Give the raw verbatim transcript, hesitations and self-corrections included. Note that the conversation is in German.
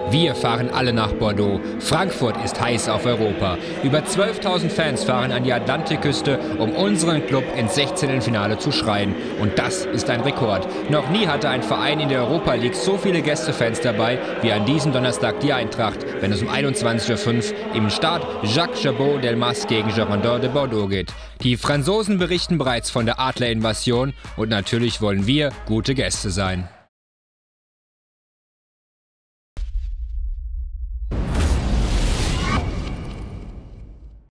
Wir fahren alle nach Bordeaux. Frankfurt ist heiß auf Europa. Über zwölftausend Fans fahren an die Atlantikküste, um unseren Club ins sechzehnten Finale zu schreien. Und das ist ein Rekord. Noch nie hatte ein Verein in der Europa League so viele Gästefans dabei wie an diesem Donnerstag die Eintracht, wenn es um einundzwanzig Uhr fünf im Stade Jacques Chabot-Delmas gegen Girondins de Bordeaux geht. Die Franzosen berichten bereits von der Adlerinvasion und natürlich wollen wir gute Gäste sein.